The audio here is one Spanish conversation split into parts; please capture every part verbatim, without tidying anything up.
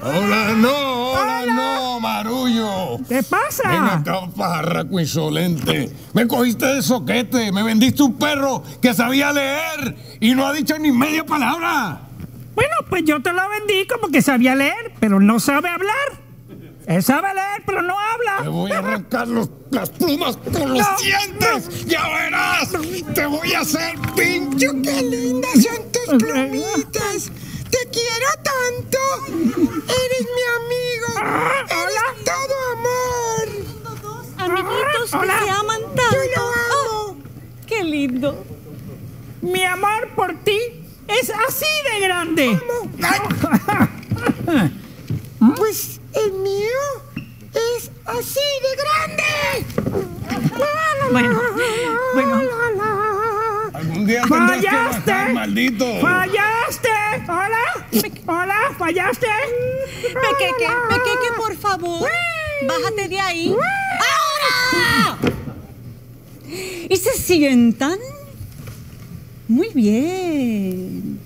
Hola, no, hola, hola. no, Marullo. ¿Qué pasa? Ven acá, pajarraco insolente. Me cogiste de soquete, me vendiste un perro que sabía leer y no ha dicho ni media palabra. Bueno, pues yo te lo vendí como que sabía leer, pero no sabe hablar. Él sabe leer, pero no habla. Te voy a arrancar los, las plumas con los no, dientes. No. ¡Ya verás! ¡Te voy a hacer pincho! ¡Qué lindas son tus plumitas! ¡Te quiero tanto! ¡Eres mi amigo! Ah, ¡Eres hola. todo amor! Dos amiguitos Ah, que hola. se aman tanto. ¡Yo lo amo! Oh, ¡qué lindo! Mi amor por ti es así de grande. Pues el mío es así de grande. Bueno, bueno. Algún día tendrás que ¡Fallaste! bajar, maldito. ¡Fallaste! ¿Hola? ¿Hola? ¿Fallaste? Pequeque, Pequeque, por favor, bájate de ahí. ¡Ahora! Y se sientan. Muy bien.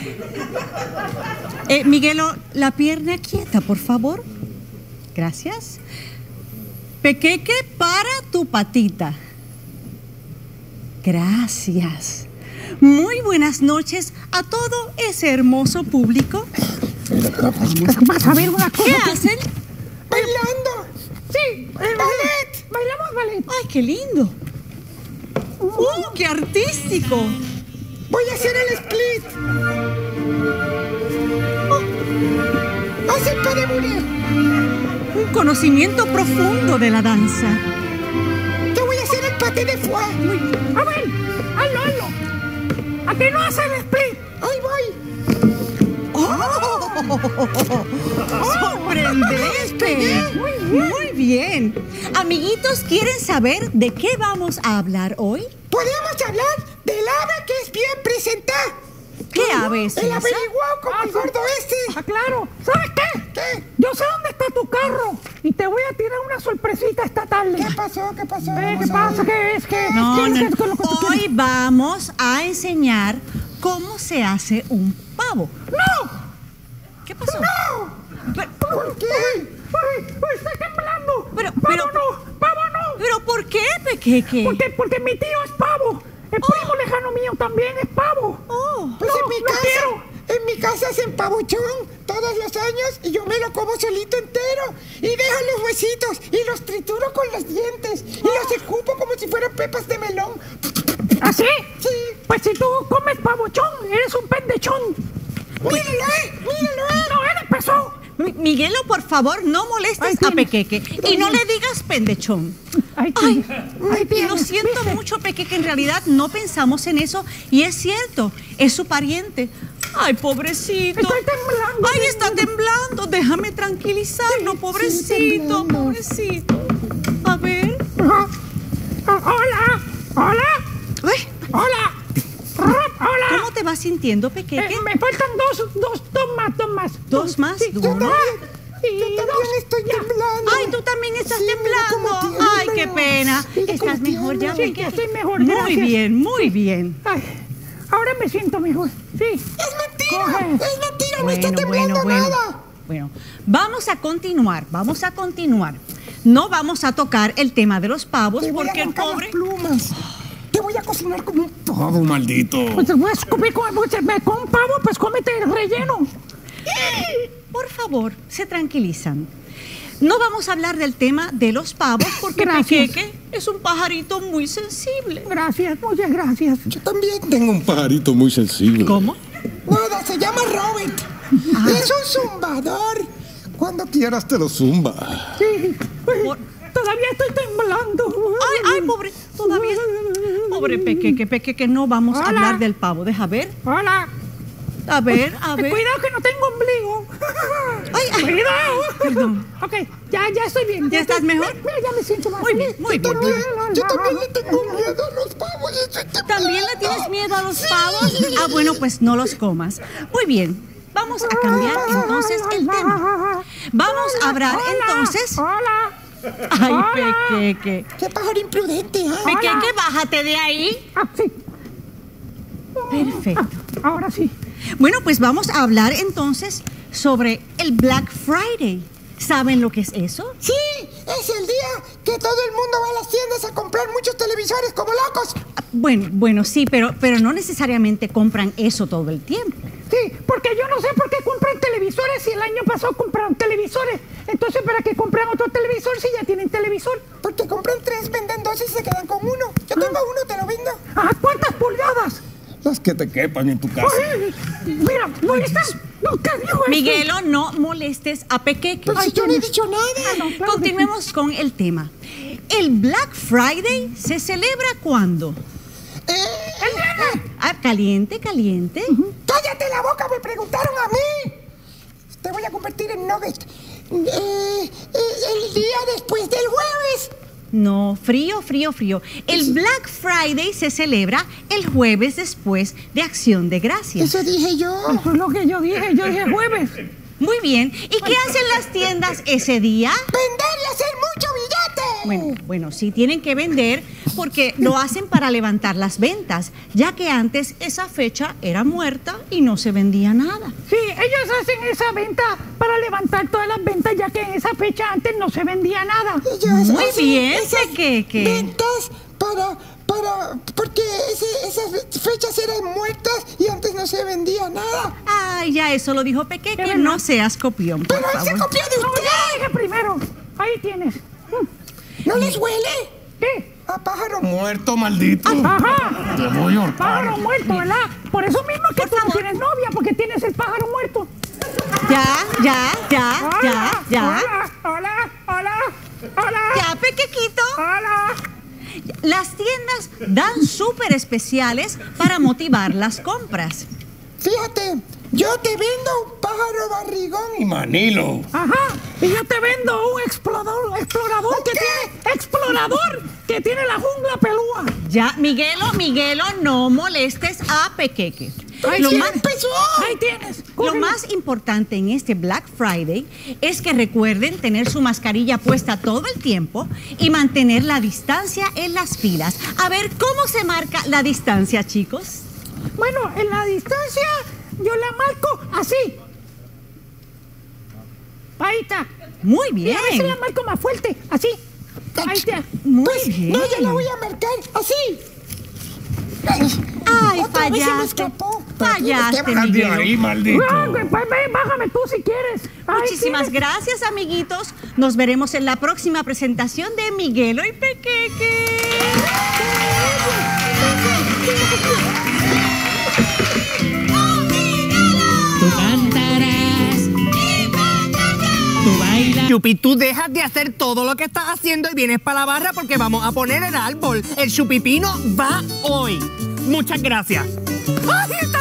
Eh, Miguelo, la pierna quieta, por favor. Gracias. Pequeque, para tu patita. Gracias. Muy buenas noches a todo ese hermoso público. Vas a ver una cosa. ¿Qué hacen? ¡Bailando! Sí, ¡Ballet! bailamos ballet. ¡Ay, qué lindo! ¡Uh, qué artístico! Voy a hacer el split. Oh, haz el pas de boulé. Un conocimiento profundo de la danza. Te voy a hacer el paté de foie. A ver, hazlo, hazlo. ¿A qué no haces el split? Ahí voy. ¡Oh! ¡Sorprendente! Muy bien. Amiguitos, ¿quieren saber de qué vamos a hablar hoy? Podemos hablar del ave que es bien presentada. ¿Qué ave es El esa? averiguado como el gordo este. Ah, claro. ¿Sabes qué? ¿Qué? Yo sé dónde está tu carro y te voy a tirar una sorpresita esta tarde. ¿Qué pasó? ¿Qué pasó? Eh, ¿Qué pasa? ¿Qué es? ¿Qué No, ¿qué no. es con lo que tú Hoy quieres? vamos a enseñar cómo se hace un pavo. ¡No! ¿Qué pasó? ¡No! Pero, ¿Por qué? ¡Ay! ¡Ay! ¡Estoy temblando! Pero- ¡Pavo pero- no! ¡Pavo no! ¿pero por qué, Pequeque? Porque, porque mi tío es pavo. El primo lejano mío también es pavo. Oh. Pues No, en mi no casa, quiero. en mi casa hacen pavuchón todos los años y yo me lo como solito entero y dejo los huesitos y los trituro con los dientes y los escupo como si fueran pepas de melón. ¿Así? Sí. Pues si tú comes pavochón, eres un pendechón. Míralo, eh, míralo, eh. No, él empezó. Mi- Miguelo, por favor, no molestes Ay, a tiene- Pequeque y no le digas pendechón. Ay, Ay, ay, tiene, lo siento ¿viste? mucho, Peque, que en realidad no pensamos en eso. Y es cierto, es su pariente. Ay, pobrecito. Estoy temblando. Ay, está temblando. Déjame tranquilizarlo, pobrecito, temblando. pobrecito. A ver. Ah, ah, hola, hola, Ay, hola, Ah, hola. ¿cómo te vas sintiendo, Pequeque? Eh, me faltan dos, dos, dos más, dos más. ¿Dos más? Sí, ¿Dos dos más? más. Y Yo también dos, estoy ya. temblando. Ay, tú también estás Sí, mira cómo temblando. Ay, qué tiemblo. pena. Mira ¿Estás cómo mejor ya, tiemblo. Sí, Pequeque? ya estoy mejor, Muy gracias. bien, muy bien. Ay, ahora me siento mejor. Sí. Es mentira, Coge. es mentira, no está Bueno, temblando bueno, bueno. nada. Bueno, vamos a continuar, vamos a continuar. No vamos a tocar el tema de los pavos Te voy a porque el arrancar pobre... las plumas. Te voy a cocinar como un Pavo, maldito. Pues voy a comer con, pues, con un pavo, pues cómete el relleno. Por favor, se tranquilizan. No vamos a hablar del tema de los pavos porque Gracias. Pequeque es un pajarito muy sensible. Gracias, muchas gracias. Yo también tengo un pajarito muy sensible. ¿Cómo? Nada, se llama Robert. Ah. Es un zumbador. Cuando quieras te lo zumba. Sí. Por- Todavía estoy temblando. Ay, ay, pobre, todavía... Pobre Pequeque, Pequeque, no vamos a Hola. hablar del pavo. Deja ver, Hola. a ver, a ver. Cuidado que no tengo ombligo. Ay, ay. Cuidado. Perdón. Ok, ya, ya estoy bien. ¿Ya estás estoy- mejor? Mira, ya me siento más Muy bien, feliz. muy bien. muy También, bien. yo también le tengo miedo a los pavos. Estoy temblando. ¿También le tienes miedo a los pavos? Ah, bueno, pues no los comas. Muy bien, vamos a cambiar entonces el tema. Vamos a hablar Hola, entonces... Hola. Ay, Hola. Pequeque. Qué pájaro imprudente, ¿ah? Pequeque, bájate de ahí. Ah, sí. Perfecto. Ah, ahora sí. Bueno, pues vamos a hablar entonces sobre el Black Friday. ¿Saben lo que es eso? Sí, es el día que todo el mundo va a las tiendas a comprar muchos televisores como locos. Bueno, bueno, sí, pero, pero no necesariamente compran eso todo el tiempo. Sí, porque yo no sé por qué compran televisores si el año pasado compraron televisores. Entonces, ¿para qué compran otro televisor si ya tienen televisor? Porque compran tres, venden dos y se quedan con uno. Yo tengo uno, te lo vendo. ¿A cuántas pulgadas? Las que te quepan en tu casa. Ay, mira, molestas. Nunca dijo eso. Miguelo, no molestes a Pequeque. Pero si yo no he dicho nada. Ah, no, claro. Continuemos con el tema. ¿El Black Friday se celebra cuándo? Eh, El viernes. Ah, caliente, caliente. ¡Cállate la boca! Me preguntaron a mí. Te voy a convertir en nugget. Eh, eh, el día después del jueves. No, frío, frío, frío. El Black Friday se celebra el jueves después de Acción de Gracias. Eso dije yo. Eso es lo que yo dije. Yo dije jueves. Muy bien. ¿Y qué hacen las tiendas ese día? Vender y hacer mucho billete. Bueno, bueno, sí tienen que vender porque lo hacen para levantar las ventas, ya que antes esa fecha era muerta y no se vendía nada. Sí, ellos hacen esa venta para levantar todas las ventas, ya que en esa fecha antes no se vendía nada. Ellos Muy hacen bien, esas Pequeque. ventas para, para, porque ese- esas fechas eran muertas y antes no se vendía nada. Ay, ya eso lo dijo Pequeque, ¿Qué no verdad? seas copión, por Pero él se favor. copió de No, usted. yo dije primero. Ahí tienes. Mm, ¿No les huele? ¿Qué? A pájaro. Muerto, maldito. Ajá. Te voy a ahorcar. Pájaro muerto, ¿verdad? Por eso mismo que Por tú no favor. tienes novia, porque tienes el pájaro muerto. Ya, ya, ya, ya, ya. Hola, hola, hola, hola. Ya, Pequequito. Hola. Las tiendas dan súper especiales para motivar las compras. Fíjate, yo te vendo un pájaro barrigón. Y Manilo. Ajá. Y yo te vendo un explorador, explorador que tiene, explorador que tiene la jungla pelúa. Ya, Miguelo, Miguelo, no molestes a Pequeque. Ahí Lo tienes. más, empezó! Ahí tienes. lo Cógelo. más importante en este Black Friday es que recuerden tener su mascarilla puesta todo el tiempo y mantener la distancia en las filas. A ver, ¿cómo se marca la distancia, chicos? Bueno, en la distancia yo la marco así. Ahí está. Muy Y bien. a veces la marco más fuerte, así. Ahí está. Muy Pues bien. no, yo la voy a marcar así. Ay, Otra vez se me fallaste. escapó. Pero tienes que Fallaste, bajar De ahí, Miguelo. maldito. Ah, pues, pues, ven, bájame tú si quieres. Ahí Muchísimas tienes. gracias, amiguitos. Nos veremos en la próxima presentación de Miguelo y Pequeque. Tú cantarás. Tú bailas. Chupi, tú dejas de hacer todo lo que estás haciendo y vienes para la barra porque vamos a poner el árbol. El chupipino va hoy. Muchas gracias. ¡Ay,